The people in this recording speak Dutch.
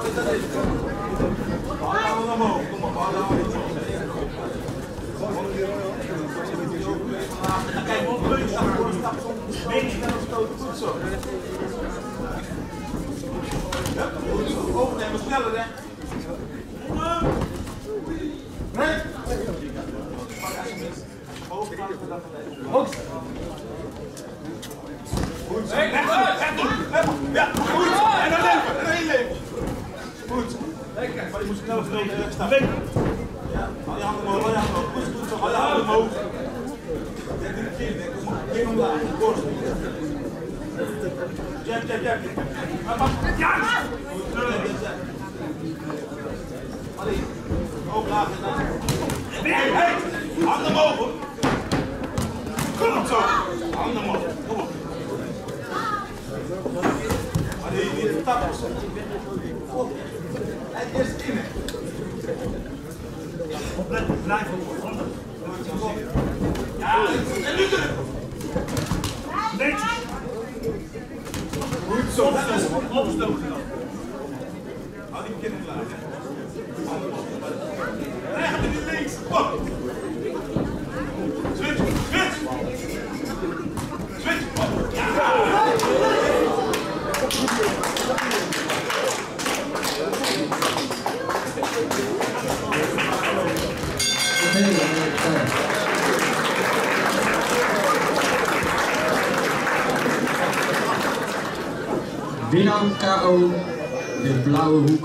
Kijk, wat leuk is dat voor een stap soms mee snel stoten. Goed zo. Goed zo. Overnemen, sneller hè. Nee. Hoogst. Goed zo. Ja, goed. En dan leven. En dan inleven. Goed. Maar je moet snel staan. Ja, hou je handen omhoog, hou je handen omhoog. Goed zo, hou je handen omhoog. Geen omlaag, borst. Jab. Ja! Allee, omlaag en dan. Hey! Handen omhoog hoor. Kom op zo. Handen omhoog. Kom op. Allee, weer tappen. En eerst in. Opletten, blijf op. Ja, en nu terug. Netjes. Goed zo. Opstoken dan. Hou die kind klaar. Recht en die links. Op. Switch. Op. Ja. Winnaar KO, de blauwe hoek.